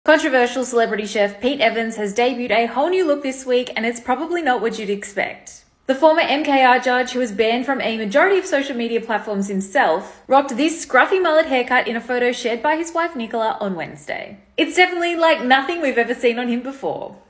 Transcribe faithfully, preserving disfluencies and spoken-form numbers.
Controversial celebrity chef Pete Evans has debuted a whole new look this week, and it's probably not what you'd expect. The former M K R judge, who was banned from a majority of social media platforms himself, rocked this scruffy mullet haircut in a photo shared by his wife Nicola on Wednesday. It's definitely like nothing we've ever seen on him before.